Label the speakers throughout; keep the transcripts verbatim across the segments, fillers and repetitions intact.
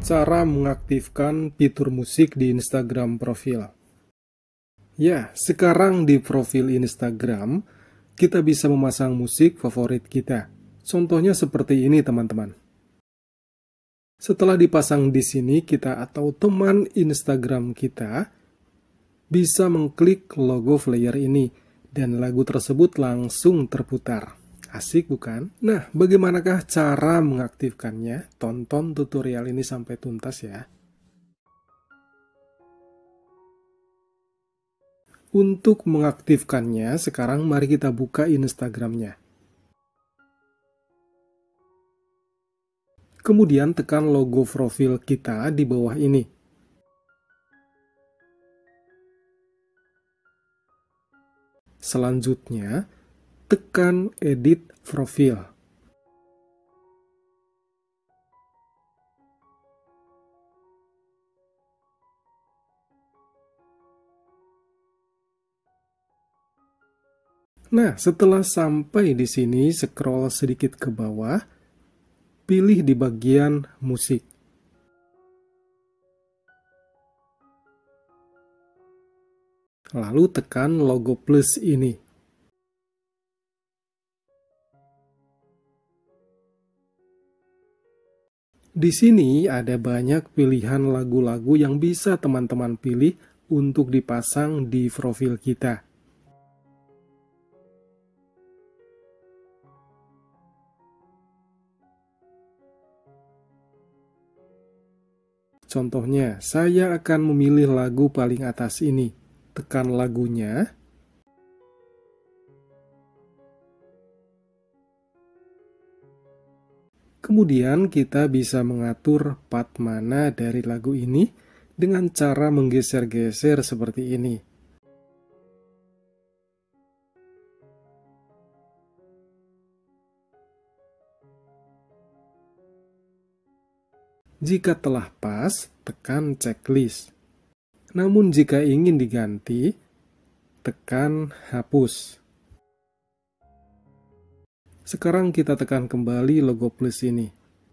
Speaker 1: Cara mengaktifkan fitur musik di Instagram profil. Ya, sekarang di profil Instagram, kita bisa memasang musik favorit kita. Contohnya seperti ini, teman-teman. Setelah dipasang di sini, kita atau teman Instagram kita bisa mengklik logo player ini, dan lagu tersebut langsung terputar. Asik bukan? Nah, bagaimanakah cara mengaktifkannya? Tonton tutorial ini sampai tuntas ya. Untuk mengaktifkannya, sekarang mari kita buka Instagramnya. Kemudian tekan logo profil kita di bawah ini. Selanjutnya, tekan edit profil. Nah, setelah sampai di sini, scroll sedikit ke bawah, pilih di bagian musik. Lalu tekan logo plus ini. Di sini ada banyak pilihan lagu-lagu yang bisa teman-teman pilih untuk dipasang di profil kita. Contohnya, saya akan memilih lagu paling atas ini. Tekan lagunya. Kemudian kita bisa mengatur part mana dari lagu ini dengan cara menggeser-geser seperti ini. Jika telah pas, tekan checklist. Namun jika ingin diganti, tekan hapus. Sekarang kita tekan kembali logo plus ini.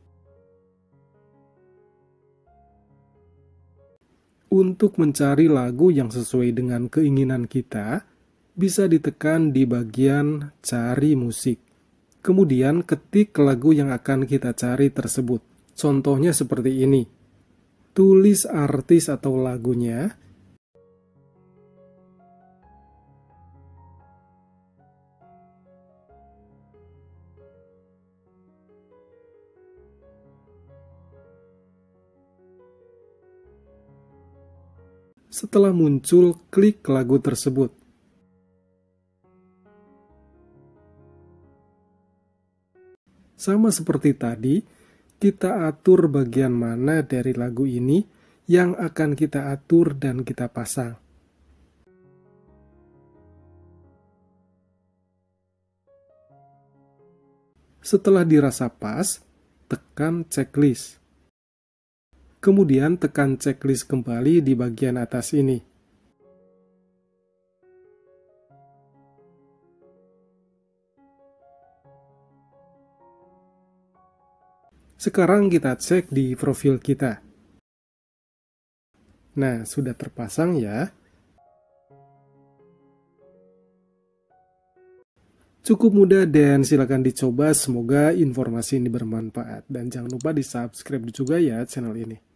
Speaker 1: Untuk mencari lagu yang sesuai dengan keinginan kita, bisa ditekan di bagian cari musik. Kemudian ketik lagu yang akan kita cari tersebut. Contohnya seperti ini. Tulis artis atau lagunya. Setelah muncul, klik lagu tersebut. Sama seperti tadi, kita atur bagian mana dari lagu ini yang akan kita atur dan kita pasang. Setelah dirasa pas, tekan checklist. Kemudian tekan checklist kembali di bagian atas ini. Sekarang kita cek di profil kita. Nah, sudah terpasang ya. Cukup mudah dan silakan dicoba. Semoga informasi ini bermanfaat. Dan jangan lupa di subscribe juga ya channel ini.